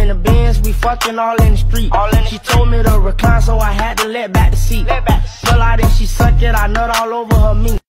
in the Benz, we fucking all in the street. She told me to recline, so I had to let back the seat. Pull out and she suck it, I nut all over her meat.